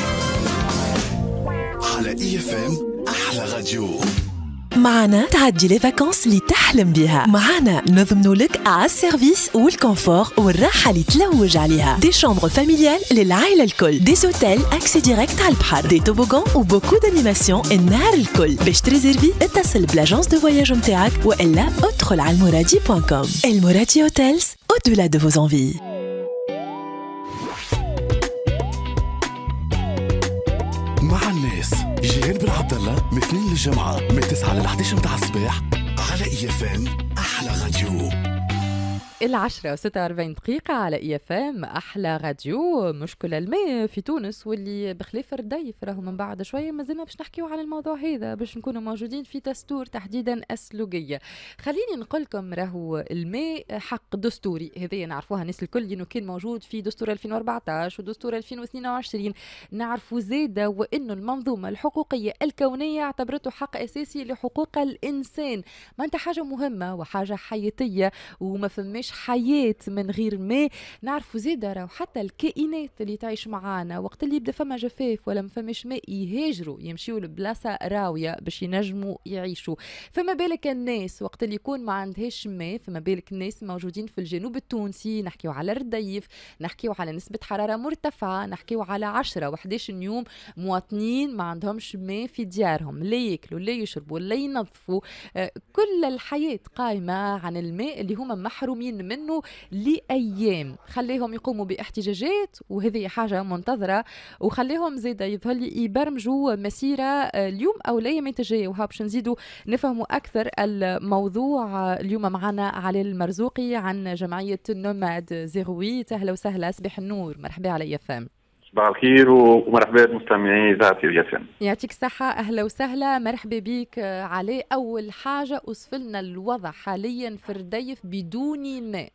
على اي اف ام. احلى راديو. معنا تعدي لي فاكونس اللي تحلم بها. معنا نضمنوا لك على السيرفيس والكونفور والراحه اللي تلوج عليها. دي شامبر فاميليال للعائله الكل، دي اوتيل اكسي ديريكت على البحر، دي توبوغان وبوكو دانيماسيون النهار الكل. باش تريزيرفي اتصل بلاجونس دو فواياج نتاعك والا ادخل على المرادي دوت كوم. المرادي هوتيلز au-delà de vos envies. مع الناس جيهان بن عبد الله من اثنين للجمعة من تسعة ل احد عشر متاع الصباح على اي اف ام. احلى راديو. العشرة وستة واربعين دقيقة على اي اف ام. احلى راديو. مشكلة الماء في تونس واللي بخلاف الرديف راهو من بعد شوية مازلنا باش نحكيو على الموضوع هذا، باش نكونوا موجودين في دستور تحديدا اسلوقية. خليني نقول لكم راهو الماء حق دستوري، هذه نعرفوها الناس الكل لانه كان موجود في دستور ألفين وأربعطاش ودستور ألفين واثنين وعشرين. نعرفوا زاده وانه المنظومة الحقوقية الكونية اعتبرته حق اساسي لحقوق الانسان. ما انت حاجة مهمة وحاجة حياتية وما فماش حياة من غير ماء. نعرفوا زيدا راهو حتى الكائنات اللي تعيش معانا وقت اللي يبدا فما جفاف ولا ما فماش ماء يهاجروا يمشيوا لبلاصه راويه باش ينجموا يعيشوا. فما بالك الناس وقت اللي يكون ما عندهاش ماء، فما بالك الناس موجودين في الجنوب التونسي. نحكيو على الرديف، نحكيو على نسبة حرارة مرتفعة، نحكيو على عشرة وحداش يوم مواطنين ما عندهمش ماء في ديارهم، لا ياكلوا لا يشربوا لا ينظفوا. آه كل الحياة قائمة عن الماء اللي هما محرومين منه لأيام. خليهم يقوموا باحتجاجات وهذه حاجة منتظرة، وخليهم زيدا يظهر لي يبرمجوا مسيرة اليوم أو الأيامات الجاية. وها باش نزيدوا نفهموا أكثر الموضوع. اليوم معنا علي المرزوقي عن جمعية نوماد زيروي. أهلا وسهلا، صباح النور، مرحبا على اف ام. صباح الخير ومرحبا بمستمعي ذات اف ام. يعطيك الصحة، أهلا وسهلا، مرحبا بك علي. أول حاجة أوصف لنا الوضع حاليا في الرديف بدون ماء.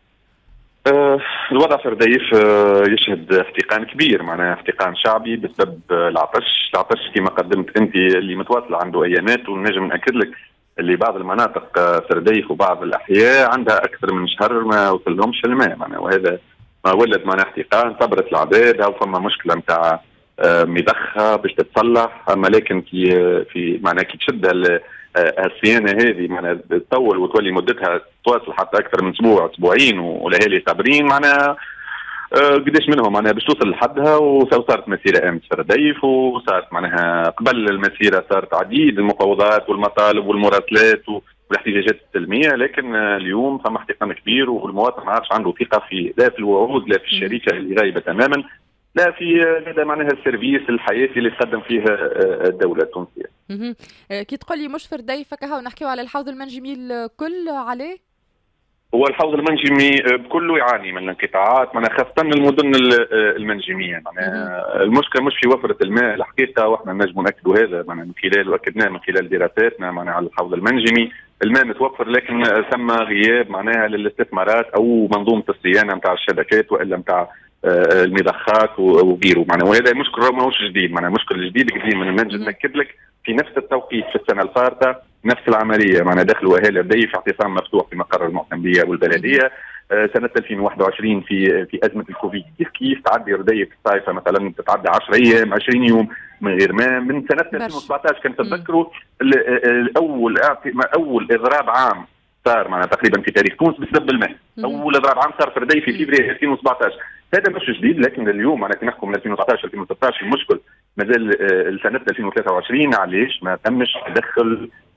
أه الوضع في الرديف أه يشهد احتقان كبير، معناها احتقان شعبي بسبب العطش. العطش كما قدمت أنت اللي متواصل عنده أيامات، ونجم نأكد لك اللي بعض المناطق في الرديف وبعض الأحياء عندها أكثر من شهر ما وصلهمش الماء، معناها وهذا ما ولد معناها احتقان. صبرت العباد أو فما مشكلة نتاع مضخة باش تتصلح، أما لكن في في معناها كي تشد الصيانة هذه معناها تطول وتولي مدتها تواصل حتى أكثر من أسبوع أسبوعين والأهالي صابرين، معناها قداش منهم معناها باش توصل لحدها. وصارت مسيرة أمس في الرديف، وصارت معناها قبل المسيرة صارت عديد المفاوضات والمطالب والمراسلات والاحتجاجات السلمية، لكن اليوم ثم احتقان كبير والمواطن ما عادش عنده ثقة في لا في الوعود لا في الشركة اللي غايبة تماما، لا في هذا معناها السيرفيس الحياتي اللي تقدم فيها الدولة التونسية. كي تقول لي مش في الرديف هكا ونحكيو على الحوض المنجمي الكل عليه؟ هو الحوض المنجمي بكله يعاني من الانقطاعات، معناها خاصة المدن المنجمية. معناها المشكلة مش في وفرة الماء الحقيقة، واحنا نجم نأكدوا هذا معناها من خلال واكدناه من خلال دراساتنا معناها على الحوض المنجمي. الماء متوفر لكن ثم غياب معناها للاستثمارات او منظومة الصيانة نتاع الشبكات والا نتاع المضخات وغيره، معناها وهذا مشكل ماهوش جديد، معناها مشكل جديد قديم من المنجم. نأكد لك في نفس التوقيت في السنة الفارطة نفس العملية، معناها دخلوا أهالي الرديف في اعتصام مفتوح في مقر المعتمدية والبلدية. سنة ألفين وواحد وعشرين في في أزمة الكوفيد كيف كيف تعدي الرديف الصيفة مثلا تتعدى عشرة أيام عشرين يوم من غير ماء. من سنة ألفين وسبعطاش كان تتذكروا الأول أول إضراب عام صار معناها تقريبا في تاريخ تونس بسبب الماء. أول إضراب عام صار في الرديف في فبراير ألفين وسبعطاش. هذا مش جديد، لكن اليوم معناها كي نحكم من ألفين وسبعطاش ألفين وستطاش المشكل مازال سنة ألفين وثلاثة وعشرين. علاش ما تمش تدخل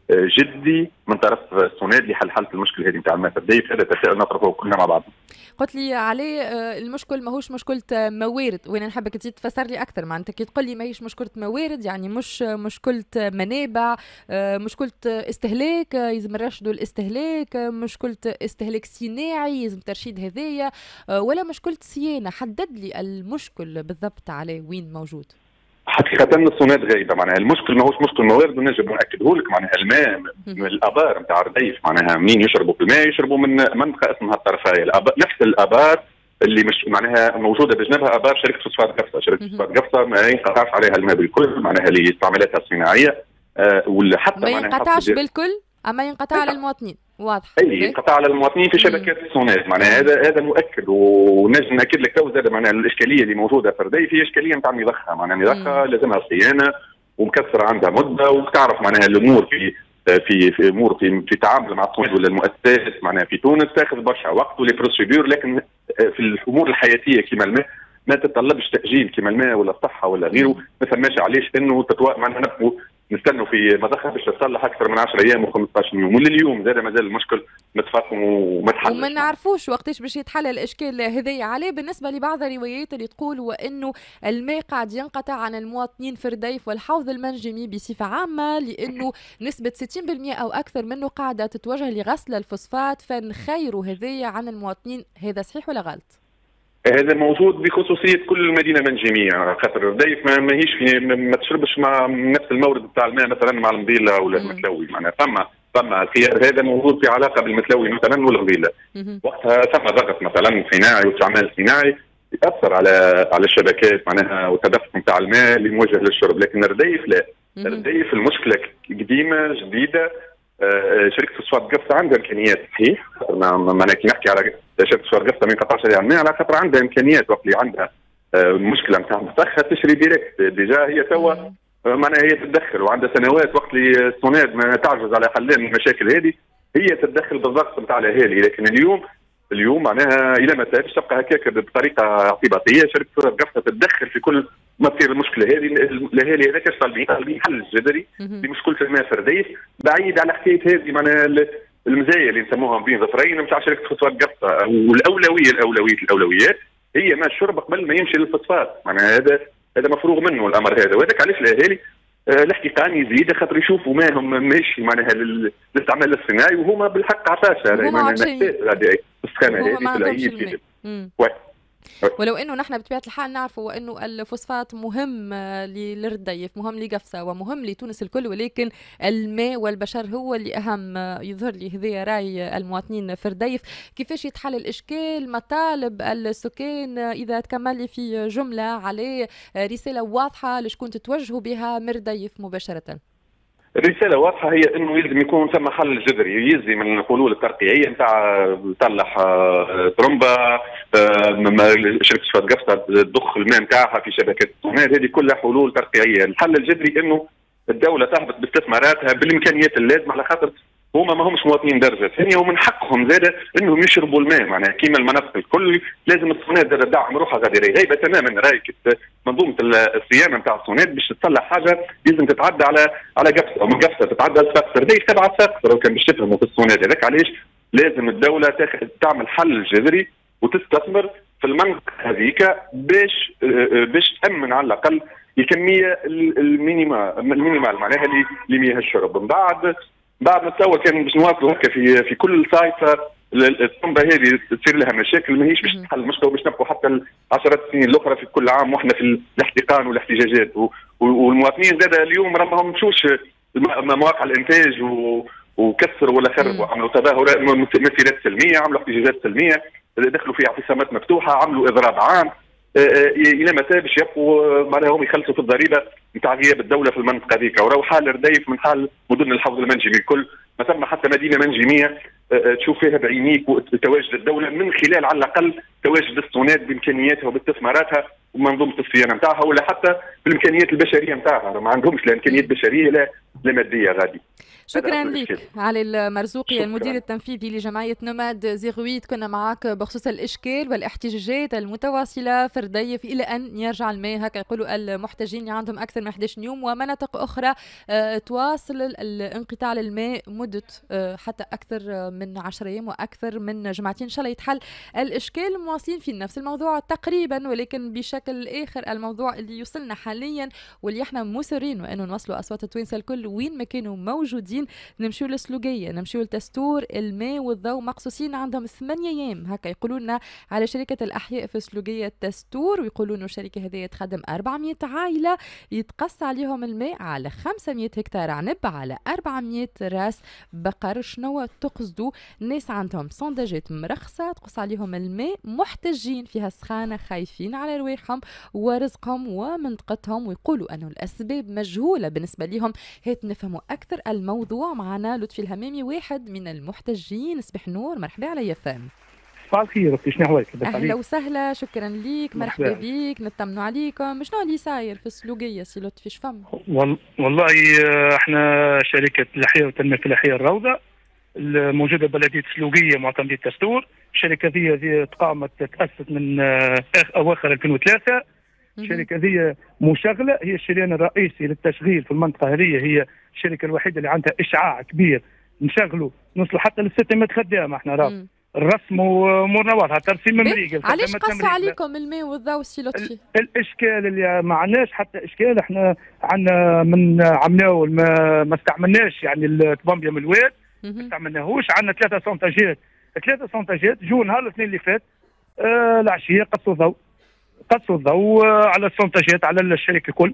جدي من طرف السوناد لحل حاله المشكله هذه نتاع الماء في الرديف. هذا تساؤل نطرحه كلنا مع بعض. قلت لي عليه المشكل ماهوش مشكلة موارد، وانا نحبك تزيد تفسر لي اكثر. معناتها كي تقول لي ماهيش مشكلة موارد يعني مش مشكلة منابع، مشكلة استهلاك يلزم نرشدوا الاستهلاك، مشكلة استهلاك صناعي يلزم ترشيد هذايا، ولا مشكلة صيانة؟ حدد لي المشكل بالضبط عليه وين موجود. حقيقة السوناد غايبة، معناها المشكل ماهوش مشكل موارد ونجم نأكده لك. معناها الماء من الآبار نتاع الرديف، معناها منين يشربوا في الماء؟ يشربوا من منطقة اسمها الطرفاية، نفس الآبار اللي مش معناها موجودة بجنبها آبار شركة فوسفات قفصة. شركة فوسفات قفصة ما ينقطعش عليها الماء بالكل، معناها لاستعمالاتها الصناعية، أه ولا حتى ما ينقطعش بالكل اما ينقطع على المواطنين. واضح. اي ينقطع على المواطنين في شبكات السوناد. معناها هذا هذا مؤكد، ونجم ناكد لك تو زاد معناها الاشكاليه اللي موجوده في الرديف هي اشكاليه نتاع مضخه. معناها مضخه لازمها صيانه ومكسره عندها مده، وتعرف معناها الامور في في في امور في في تعامل مع السوناد ولا المؤسسات معناها في تونس تاخذ برشا وقت ولي بروسيدور، لكن في الامور الحياتيه كما الماء ما تتطلبش تاجيل كما الماء ولا الصحه ولا غيره. ما فماش علاش انه تتوا... معناها نبقوا نستنوا في مضخه باش تصلح اكثر من عشرة ايام و15 يوم، ولليوم زاد مازال المشكل متفاقم وما تحلش. وما نعرفوش وقتاش باش يتحل الاشكال هذايا عليه. بالنسبه لبعض الروايات اللي تقول وانه الماء قاعد ينقطع عن المواطنين في الرديف والحوض المنجمي بصفه عامه، لانه نسبه ستين بالمئة او اكثر منه قاعده تتوجه لغسل الفوسفات، فنخيروا هذايا عن المواطنين. هذا صحيح ولا غلط؟ هذا موجود بخصوصية كل المدينة المنجمية، خاطر الرديف ما ماهيش في ما تشربش مع نفس المورد بتاع الماء مثلا مع المضيلة ولا المتلوي. معناها ثم ثم الخيار هذا موجود في علاقة بالمتلوي مثلا والمضيلة. وقتها ثم ضغط مثلا صناعي واستعمال صناعي يأثر على على الشبكات معناها والتدفق نتاع الماء اللي موجه للشرب، لكن الرديف لا. الرديف المشكلة قديمة جديدة. آه شركة فوسفات قفصة عندها إمكانيات صحيح، معناها كي نحكي على شركة فوسفات قفصة ما ينقطعش عليها الماء على خاطر عندها إمكانيات. وقت اللي عندها آه مشكلة نتاع مضخة تشري ديريكت ديجا هي توا معناها هي تتدخل، وعندها سنوات وقت اللي السوناد ما تعجز على حل المشاكل هذه هي تتدخل بالضغط نتاع الأهالي. لكن اليوم اليوم معناها إلى متى باش تبقى هكاك بطريقة اعتباطية شركة فوسفات قفصة تتدخل في كل ما تصير المشكله هذه؟ الاهالي هذاك اش طالبين؟ طالبين حل جذري لمشكله الماء في الرديف، بعيد على حكايه هذه معناها المزايا اللي نسموها بين ظفرين نتاع شركه فوسفات قفصه. والاولويه الاولويه الاولويات هي ما الشرب قبل ما يمشي للفوسفات. معناها هذا هذا مفروغ منه الامر هذا، وهذاك علاش الاهالي الاحتقان يزيد خاطر يشوفوا ماهم ماشي معناها للاستعمال الصناعي، وهما بالحق عفاسه معناها نحتاج السخانه هذه في العيد. ولو انه نحن بطبيعه الحال نعرفوا انه الفوسفات مهم للرديف، مهم لقفصه ومهم لتونس الكل، ولكن الماء والبشر هو اللي اهم. يظهر لي هذا راي المواطنين في الرديف. كيفاش يتحل الاشكال؟ مطالب السكان اذا تكمل لي في جمله عليه رساله واضحه لشكون تتوجهوا بها من الرديف مباشره. الرسالة واضحة، هي انه يلزم يكون ثم حل جذري يزي من الحلول الترقيعية نتاع تصلح ترمبة، شركة فوسفات قفصة تضخ الماء نتاعها في شبكة السوناد، هذه كلها حلول ترقيعية. الحل الجذري انه الدولة تهبط باستثماراتها بالامكانيات اللازمة، على خاطر هما ما همش مواطنين درجة ثانية ومن حقهم زادة انهم يشربوا الماء. معناها كيما المناطق الكل لازم السوناد زادة دعم روحها غادي غايبة تماما. رايك منظومة الصيانة نتاع السوناد باش تصلح حاجة لازم تتعدى على على قفصة، ومن قفصة تتعدى لساقسر، ليش تبع ساقسر لو كان باش تفهموا في السوناد. هذاك علاش لازم الدولة تاخذ تعمل حل جذري وتستثمر في المنطقة هذيك باش باش تأمن على الأقل الكمية المينيمال المينيمال معناها لمياه الشرب. من بعد بعد نتصور كان باش نواصلوا هكا في في كل سايت الطنبه هذه تصير لها مشاكل ماهيش باش تحل المشكله، وباش نبقوا حتى العشرات السنين الاخرى في كل عام واحنا في الاحتقان والاحتجاجات. والمواطنين زاد اليوم راهم مشوش مواقع الانتاج وكسروا ولا خربوا، عملوا تظاهرات مسيرات سلميه، عملوا احتجاجات سلميه، دخلوا في اعتصامات مفتوحه، عملوا اضراب عام. الى متى باش يبقوا معناها هم يخلصوا في الضريبه نتاع غياب الدوله في المنطقه هذيك؟ وراو حال الرديف من حال مدن الحوض المنجمي الكل، ما ثم حتى مدينه منجميه تشوف فيها بعينيك وتواجد الدوله من خلال على الاقل تواجد الصونات بامكانياتها وباستثماراتها ومنظومه الصيانه نتاعها، ولا حتى بالامكانيات البشريه نتاعها. ما عندهمش لا امكانيات بشريه لا لا ماديه غادي. شكرا لك علي المرزوقي المدير التنفيذي لجمعيه نوماد زيرويت. كنا معك بخصوص الاشكال والاحتجاجات المتواصله في الرديف الى ان يرجع الماء، هكا يقولوا المحتجين اللي عندهم اكثر من أحد عشر يوم، ومناطق اخرى تواصل الانقطاع للماء مده حتى اكثر من عشرة ايام واكثر من جمعتين. ان شاء الله يتحل الاشكال. مواصلين في نفس الموضوع تقريبا ولكن بشكل اخر. الموضوع اللي يوصلنا حاليا واللي احنا مصرين وانه نوصلوا اصوات التوانسه الكل وين ما كانوا موجودين، نمشيو للسلوقية، نمشيو لتستور. الماء والضوء مقصوصين عندهم ثمانية ايام، هكا يقولوا لنا على شركة الأحياء في سلوقية تستور، ويقولوا انه الشركة هذه تخدم أربعمية عائلة، يتقص عليهم الماء على خمسمية هكتار عنب، على أربعمية راس بقر. شنو تقصدوا؟ الناس عندهم صنداجات مرخصة تقص عليهم الماء، محتجين فيها سخانة، خايفين على رواحهم ورزقهم ومنطقتهم، ويقولوا انه الأسباب مجهولة بالنسبة لهم. هات نفهموا أكثر الموضوع. معنا لطفي الهمامي واحد من المحتجين. صباح نور، مرحبا على يفهم. صباح الخير اختي، شنو احوالك؟ اهلا وسهلا، شكرا ليك، مرحبا بيك، نطمنوا عليكم. شنو اللي صاير في السلوقيه سي لطفي؟ شفم؟ والله احنا شركه الاحياء والتنميه الفلاحيه الروضه الموجوده ببلديه سلوقيه معتمديه تستور. الشركه ذي تقامت تاسست من اواخر ألفين وثلاثة. الشركه ذي مشغله، هي الشريان الرئيسي للتشغيل في المنطقه هذه، هي الشركه الوحيده اللي عندها اشعاع كبير نشغلوا نوصلوا حتى ل ستمية خدامه. احنا راه الرسم وامورنا واضحه، ترسيم مريقل. علاش قص عليكم الماء والضوء سي لطفي؟ الاشكال اللي ما عندناش حتى اشكال، احنا عندنا من عملناه ما, ما استعملناش يعني الطبامبيا من الواد ما استعملناهوش. عندنا ثلاثه سونتاجات ثلاثه سونتاجات جو نهار الاثنين اللي فات آه العشيه قصوا ضوء قصوا الضوء على السونتاجات على الشركه الكل.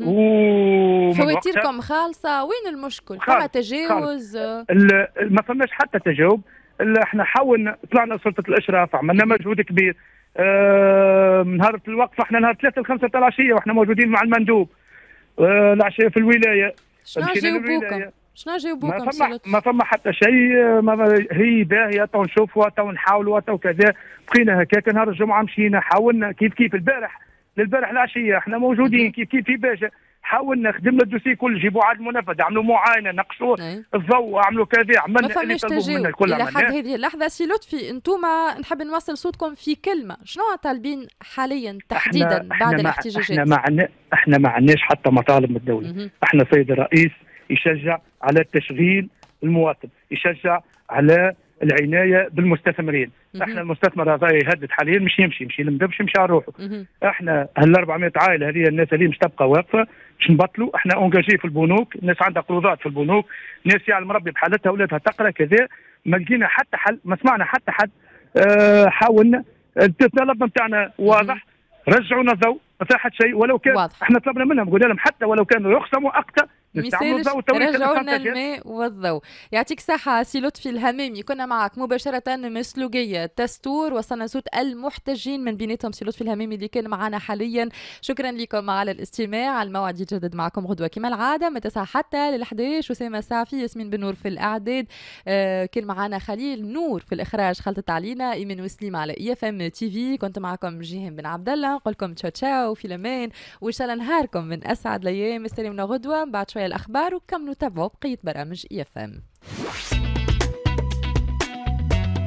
و فواتيركم خالصه، وين المشكل؟ فما تجاوز؟ ما فماش حتى تجاوب. احنا حاولنا، طلعنا سلطه الاشراف، عملنا مجهود كبير. اه نهار الوقفه احنا نهار ثلاثة لخمسة تاع العشيه واحنا موجودين مع المندوب اه العشيه في الولايه. شنو جاوبوكم؟ شنو جاوبوكم؟ ما فما ما فما حتى شيء. هي باهيه، تو نشوفوها، تو نحاولوا، تو كذا. بقينا هكاك نهار الجمعه مشينا حاولنا كيف كيف البارح للبارح العشيه احنا موجودين كيف كيف في باجه. حاولنا خدمنا الدوسي كل، جيبوا عاد المنفذ، عملوا معاينه، نقصوا الضوء، عملوا كذا، عملنا ما فماش تجاوب الى حد هذه اللحظه. سي لطفي انتم نحب نوصل صوتكم في كلمه، شنو طالبين حاليا تحديدا احنا بعد احنا الاحتجاجات؟ احنا ما عندنا احنا ما عندناش حتى مطالب من الدوله. مه. احنا سيد الرئيس يشجع على تشغيل المواطن، يشجع على العنايه بالمستثمرين. مه. احنا المستثمر هذا يهدد حاليا مش يمشي يمشي المدبش يمشي على روحه. مه. احنا هال أربعمية عائله هذه الناس اللي مش تبقى واقفه باش نبطلوا. احنا اونجاجي في البنوك، الناس عندها قروضات في البنوك، ناس يعلم ربي بحالتها اولادها تقرا كذا. ما لقينا حتى حل، ما سمعنا حتى حد. اه حاولنا، الطلب نتاعنا واضح، رجعونا الضوء، ما فيها حد شيء ولو كان واضح. احنا طلبنا منهم، قلنا لهم حتى ولو كانوا يخصموا اقتا مثالش رجعوا لنا الماء والضوء. يعطيك صحة سي لطفي الهمامي. كنا معك مباشرة من سلوقية تستور، وصلنا صوت المحتجين من بيناتهم سي لطفي الهمامي اللي كان معنا حاليا. شكرا لكم على الاستماع. الموعد يتجدد معكم غدوة كما العادة من تسعة حتى للأحد عشر. أسامة السعفي، ياسمين بن نور في الإعداد، آه كان معنا خليل نور في الإخراج، خلطت علينا إيمان وسليم على إي اف ام تي في. كنت معكم جيهان بن عبد الله، نقول لكم تشاو تشاو في الأمان، وإن شاء الله نهاركم من أسعد الأيام. استلمنا غدوة بعد شوية الأخبار، وكملوا تابعوا بقية برامج إي اف ام.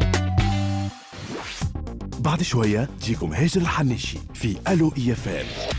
بعد شوية تجيكم هاجر الحناشي في ألو إي اف ام.